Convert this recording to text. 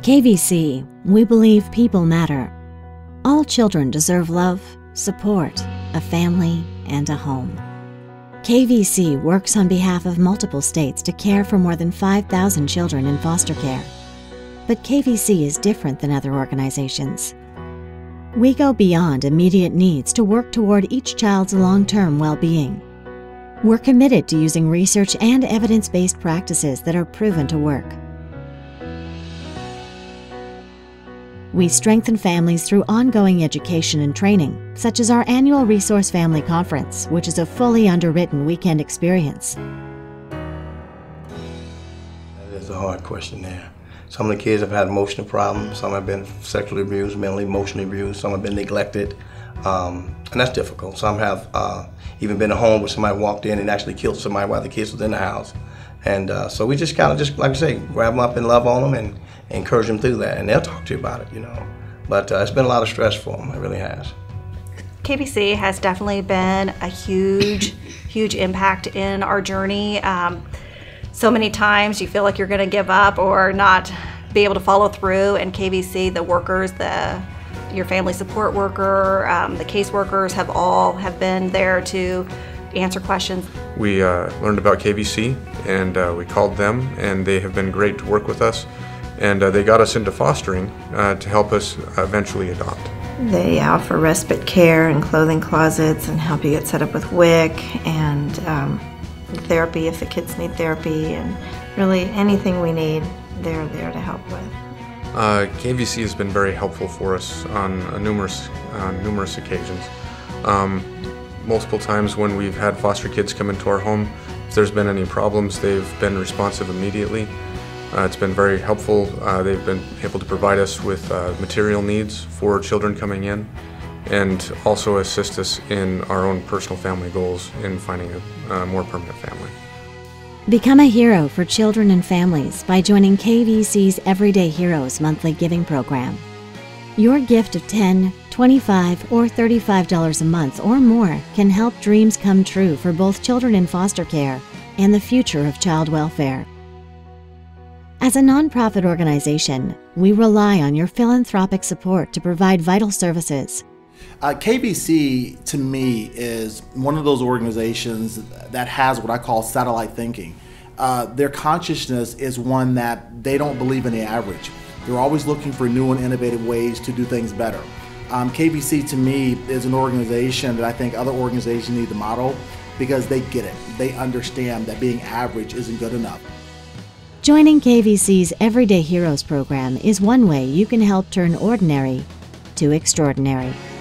At KVC, we believe people matter. All children deserve love, support, a family, and a home. KVC works on behalf of multiple states to care for more than 5,000 children in foster care. But KVC is different than other organizations. We go beyond immediate needs to work toward each child's long-term well-being. We're committed to using research and evidence-based practices that are proven to work. We strengthen families through ongoing education and training, such as our annual Resource Family Conference, which is a fully underwritten weekend experience. That is a hard question there. Some of the kids have had emotional problems, some have been sexually abused, mentally, emotionally abused, some have been neglected, and that's difficult. Some have even been at home where somebody walked in and actually killed somebody while the kids was in the house. And so we just kind of like I say, grab them up and love on them and encourage them through that, and they'll talk to you about it, you know. But it's been a lot of stress for them, it really has. KVC has definitely been a huge impact in our journey. So many times you feel like you're gonna give up or not be able to follow through, and KVC, the workers, your family support worker, the caseworkers have been there to answer questions. We learned about KVC and we called them, and they have been great to work with us, and they got us into fostering to help us eventually adopt. They offer respite care and clothing closets and help you get set up with WIC and therapy if the kids need therapy, and really anything we need, they're there to help with. KVC has been very helpful for us on numerous occasions. Multiple times when we've had foster kids come into our home, if there's been any problems, they've been responsive immediately. It's been very helpful. They've been able to provide us with material needs for children coming in, and also assist us in our own personal family goals in finding a more permanent family. Become a hero for children and families by joining KVC's Everyday Heroes monthly giving program. Your gift of $10, $25, or $35 a month or more can help dreams come true for both children in foster care and the future of child welfare. As a nonprofit organization, we rely on your philanthropic support to provide vital services. KVC, to me, is one of those organizations that has what I call satellite thinking. Their consciousness is one that they don't believe in the average. They're always looking for new and innovative ways to do things better. KVC, to me, is an organization that I think other organizations need to model, because they get it. They understand that being average isn't good enough. Joining KVC's Everyday Heroes program is one way you can help turn ordinary to extraordinary.